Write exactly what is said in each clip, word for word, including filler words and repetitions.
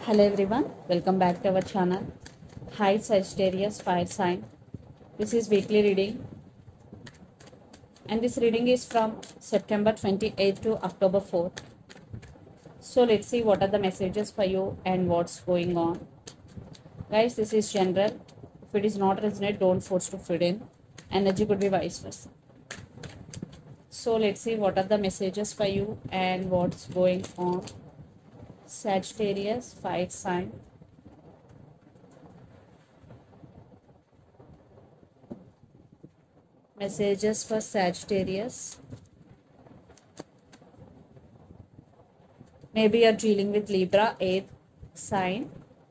Hello everyone, welcome back to our channel. Hi Sagittarius fire sign. This is weekly reading and this reading is from September twenty-eighth to October fourth. So let's see what are the messages for you and what's going on. Guys, this is general. If it is not resonate, don't force to fit in. Energy could be vice versa. So let's see what are the messages for you and what's going on. Sagittarius fire sign. Messages for Sagittarius. Maybe you're dealing with Libra, eighth sign.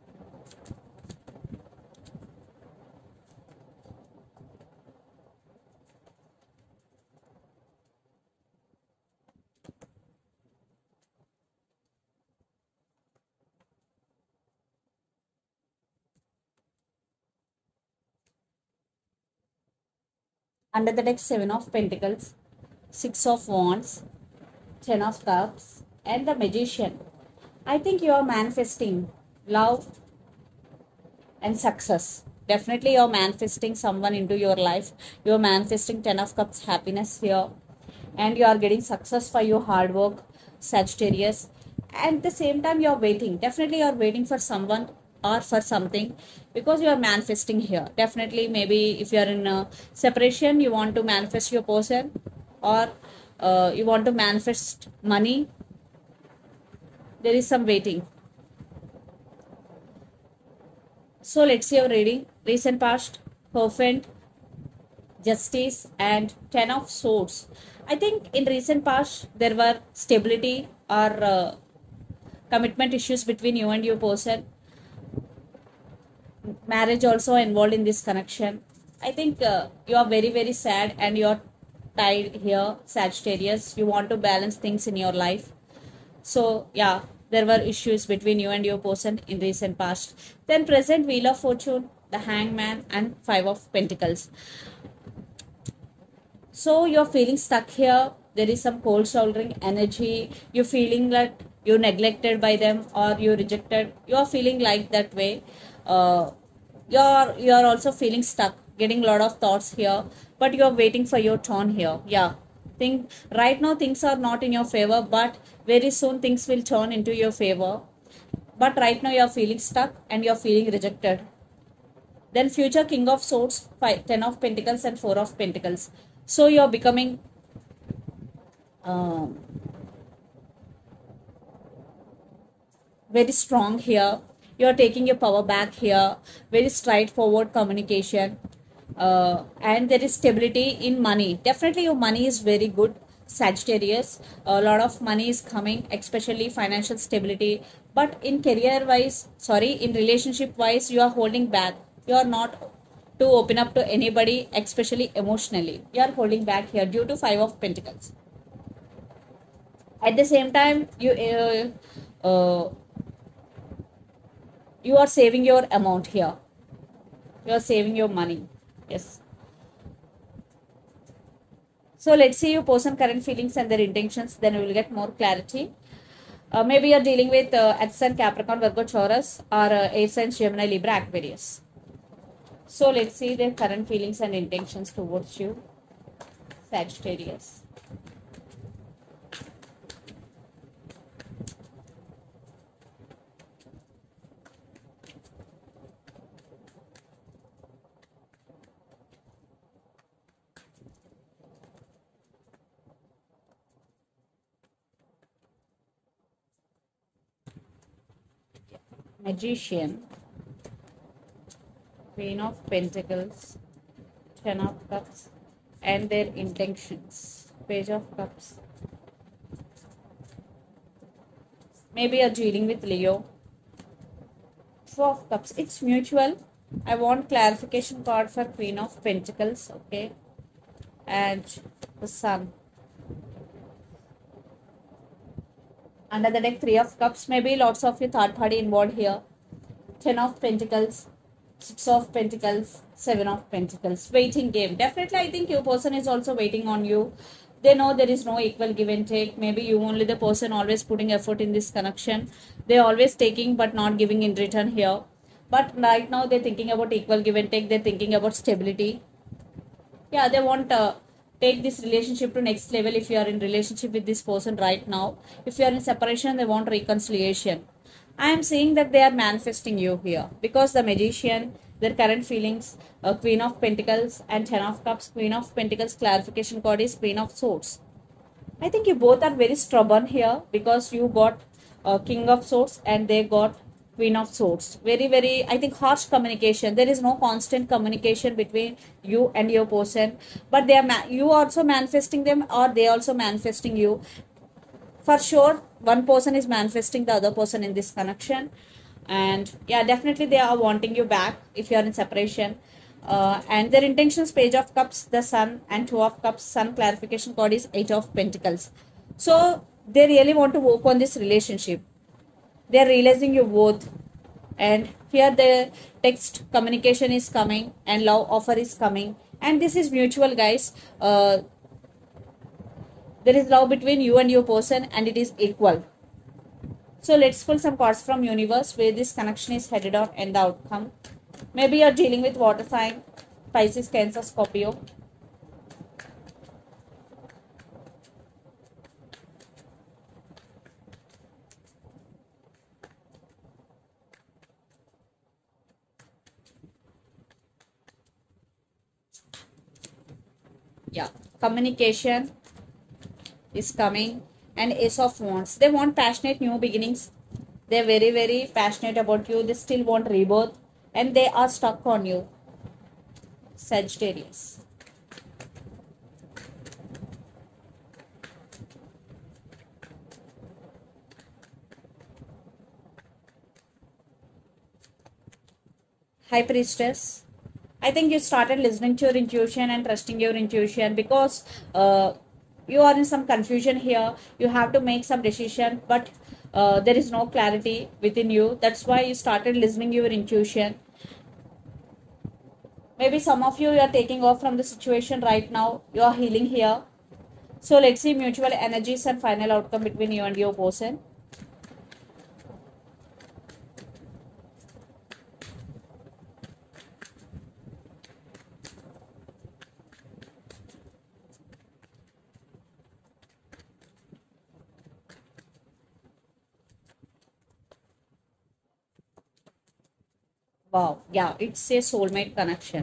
Under the deck, seven of Pentacles, six of Wands, ten of Cups, and the Magician. I think you are manifesting love and success. Definitely you are manifesting someone into your life. You are manifesting ten of Cups happiness here. And you are getting success for your hard work, Sagittarius. And at the same time you are waiting. Definitely you are waiting for someone or for something because you are manifesting here. Definitely maybe if you are in a separation, you want to manifest your person or uh, you want to manifest money. There is some waiting. So let's see your reading. Recent past, Hierophant, Justice, and Ten of Swords. I think in recent past there were stability or uh, commitment issues between you and your person. Marriage also involved in this connection. I think uh, you are very very sad and you are tied here, Sagittarius. You want to balance things in your life. So yeah, there were issues between you and your person in recent past. Then present, Wheel of Fortune, the Hangman, and Five of Pentacles. So you're feeling stuck here. There is some cold shouldering energy. You're feeling that you're neglected by them or you're rejected. You're feeling like that way. Uh, you're you're also feeling stuck, getting a lot of thoughts here, but you're waiting for your turn here. Yeah, think right now things are not in your favor, but very soon things will turn into your favor. But right now you're feeling stuck and you're feeling rejected. Then future, King of Swords, five, ten of Pentacles, and Four of Pentacles. So you're becoming um, very strong here. You're taking your power back here. Very straightforward communication. Uh, and there is stability in money. Definitely your money is very good, Sagittarius. A lot of money is coming, especially financial stability. But in career wise, sorry, in relationship wise, you are holding back. You are not to open up to anybody, especially emotionally. You are holding back here due to Five of Pentacles. At the same time, you uh, uh, you are saving your amount here. You are saving your money. Yes. So let's see your person current feelings and their intentions. Then we will get more clarity. Uh, maybe you're dealing with uh, Ascendant, Capricorn, Virgo, Taurus, or uh, Air signs, Gemini, Libra, Aquarius. So let's see their current feelings and intentions towards you, Sagittarius. Magician, Queen of Pentacles, Ten of Cups, and their intentions, Page of Cups. Maybe you're dealing with Leo, Two of Cups. It's mutual. I want clarification card for Queen of Pentacles, okay, and the Sun. Under the deck, Three of Cups. Maybe lots of your third party involved here. Ten of Pentacles, Six of Pentacles, Seven of Pentacles. Waiting game. Definitely, I think your person is also waiting on you. They know there is no equal give and take. Maybe you only the person always putting effort in this connection. They always taking but not giving in return here. But right now they're thinking about equal give and take. They're thinking about stability. Yeah, they want to take this relationship to next level. If you are in relationship with this person right now, if you are in separation, they want reconciliation. I am saying that they are manifesting you here because the magician, their current feelings, uh, Queen of Pentacles and Ten of Cups. Queen of Pentacles clarification card is Queen of Swords. I think you both are very stubborn here because you got uh, King of Swords and they got Queen of Swords. Very, very, I think, harsh communication. There is no constant communication between you and your person. But they are you also manifesting them or they also manifesting you. For sure, one person is manifesting the other person in this connection. And yeah, definitely they are wanting you back if you are in separation. Uh, and their intentions, Page of Cups, the Sun, and Two of Cups. Sun clarification card is Eight of Pentacles. So they really want to work on this relationship. They are realizing you both. And here the text communication is coming and love offer is coming. And this is mutual, guys. Uh, there is love between you and your person and it is equal. So let's pull some cards from universe where this connection is headed on and the outcome. Maybe you're dealing with water sign, Pisces, Cancer, Scorpio. Yeah, communication is coming and Ace of Wands. They want passionate new beginnings. They're very, very passionate about you. They still want rebirth and they are stuck on you. Sagittarius. High Priestess. I think you started listening to your intuition and trusting your intuition because uh, you are in some confusion here. You have to make some decision, but uh, there is no clarity within you. That's why you started listening to your intuition. Maybe some of you, you are taking off from the situation right now. You are healing here. So let's see mutual energies and final outcome between you and your person. Wow, yeah, it's a soulmate connection.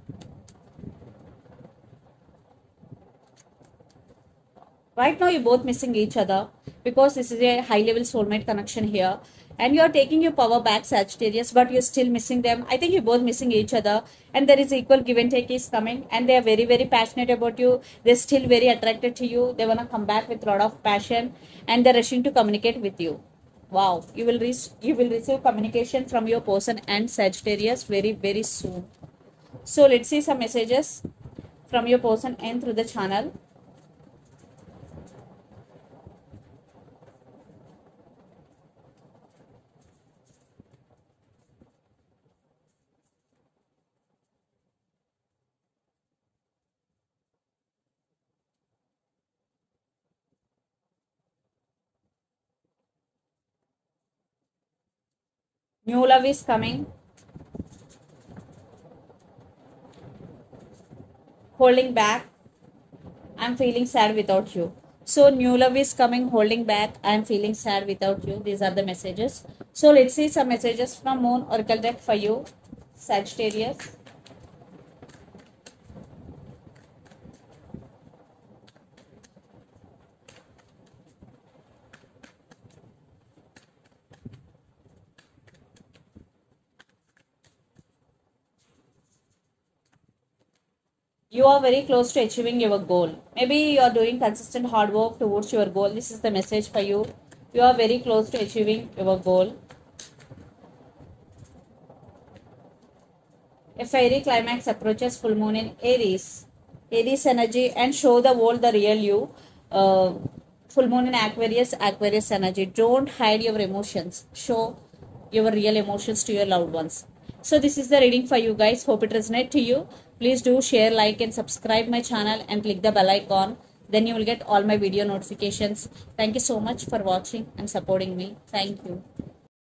Right now, you're both missing each other because this is a high level soulmate connection here. And you're taking your power back, Sagittarius, but you're still missing them. I think you're both missing each other. And there is equal give and take is coming. And they are very, very passionate about you. They're still very attracted to you. They want to come back with a lot of passion. And they're rushing to communicate with you. Wow, you will reach, you will receive communication from your person and Sagittarius very, very soon. So let's see some messages from your person and through the channel. New love is coming. Holding back. I'm feeling sad without you. So new love is coming, holding back. I'm feeling sad without you. These are the messages. So let's see some messages from Moon Oracle deck for you, Sagittarius. You are very close to achieving your goal. Maybe you are doing consistent hard work towards your goal. This is the message for you. You are very close to achieving your goal. A fairy climax approaches full moon in Aries. Aries energy and show the world the real you. Uh, full moon in Aquarius, Aquarius energy. Don't hide your emotions. Show your real emotions to your loved ones. So this is the reading for you guys. Hope it resonates to you. Please do share, like and subscribe my channel and click the bell icon. then you will get all my video notifications. Thank you so much for watching and supporting me. Thank you.